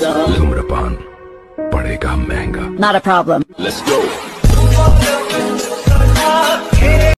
धूम्रपान पड़ेगा महंगा। Not a problem. Let's go.